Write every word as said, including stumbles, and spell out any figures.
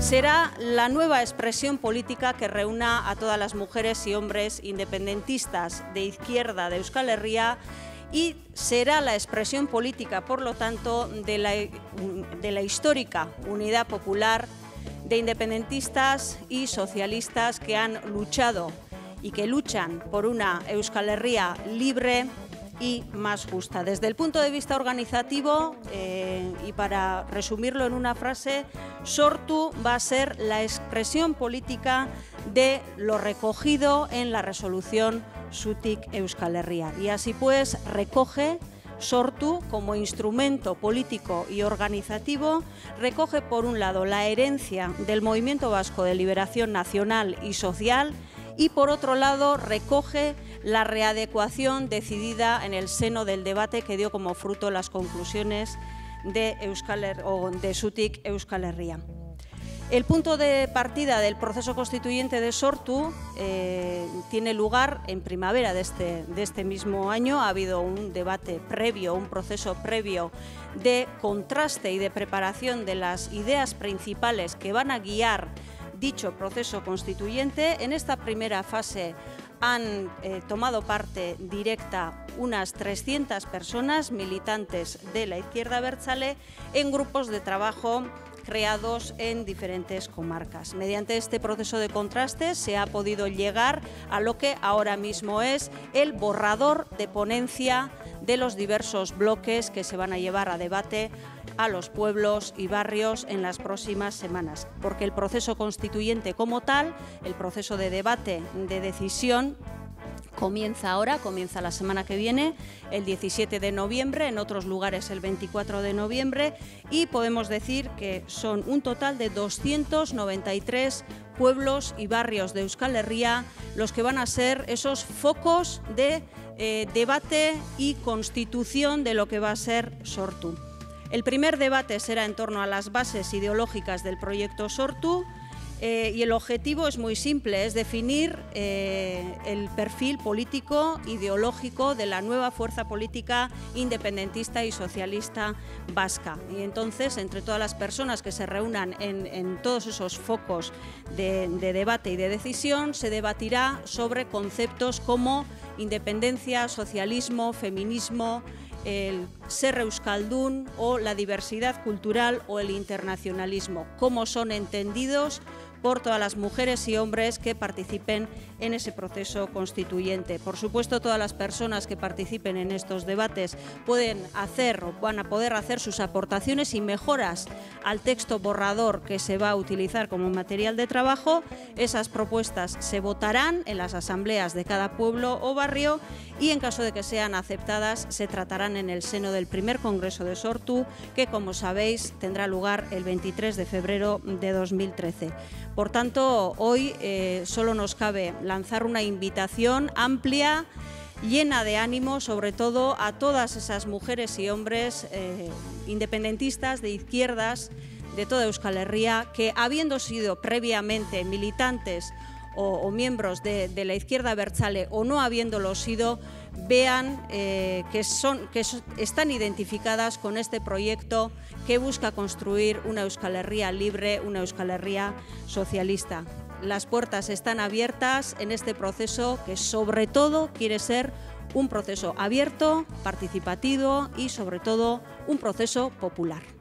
será la nueva expresión política que reúna a todas las mujeres y hombres independentistas de izquierda de Euskal Herria y será la expresión política, por lo tanto, de la, de la histórica Unidad Popular de independentistas y socialistas que han luchado y que luchan por una Euskal Herria libre y más justa. Desde el punto de vista organizativo, eh, y para resumirlo en una frase, Sortu va a ser la expresión política de lo recogido en la resolución Zutik Euskal Herria. Y así pues recoge Sortu como instrumento político y organizativo, recoge por un lado la herencia del Movimiento Vasco de Liberación Nacional y Social y por otro lado recoge la readecuación decidida en el seno del debate que dio como fruto las conclusiones de, Euskal Her- o de Zutik Euskal Herria. El punto de partida del proceso constituyente de Sortu eh, tiene lugar en primavera de este, de este mismo año. Ha habido un debate previo, un proceso previo de contraste y de preparación de las ideas principales que van a guiar dicho proceso constituyente. En esta primera fase han eh, tomado parte directa unas trescientas personas militantes de la izquierda abertzale en grupos de trabajo creados en diferentes comarcas. Mediante este proceso de contraste se ha podido llegar a lo que ahora mismo es el borrador de ponencia de los diversos bloques que se van a llevar a debate a los pueblos y barrios en las próximas semanas, porque el proceso constituyente como tal, el proceso de debate, de decisión, comienza ahora, comienza la semana que viene, el diecisiete de noviembre, en otros lugares el veinticuatro de noviembre, y podemos decir que son un total de doscientos noventa y tres pueblos y barrios de Euskal Herria los que van a ser esos focos de eh, debate y constitución de lo que va a ser Sortu. El primer debate será en torno a las bases ideológicas del proyecto Sortu, Eh, y el objetivo es muy simple, es definir eh, el perfil político, ideológico de la nueva fuerza política independentista y socialista vasca. Y entonces, entre todas las personas que se reúnan en, en todos esos focos de, de debate y de decisión, se debatirá sobre conceptos como independencia, socialismo, feminismo, el ser euskaldun o la diversidad cultural o el internacionalismo, cómo son entendidos por todas las mujeres y hombres que participen en ese proceso constituyente. Por supuesto, todas las personas que participen en estos debates pueden hacer o van a poder hacer sus aportaciones y mejoras al texto borrador que se va a utilizar como material de trabajo. Esas propuestas se votarán en las asambleas de cada pueblo o barrio y en caso de que sean aceptadas se tratarán en el seno del primer Congreso de Sortu, que como sabéis tendrá lugar el veintitrés de febrero de dos mil trece. Por tanto, hoy eh, solo nos cabe lanzar una invitación amplia, llena de ánimo, sobre todo a todas esas mujeres y hombres eh, independentistas, de izquierdas, de toda Euskal Herria, que habiendo sido previamente militantes o, o miembros de, de la izquierda abertzale o no habiéndolo sido, vean eh, que, son, que so, están identificadas con este proyecto que busca construir una Euskal Herria libre, una Euskal Herria socialista. Las puertas están abiertas en este proceso que sobre todo quiere ser un proceso abierto, participativo y sobre todo un proceso popular.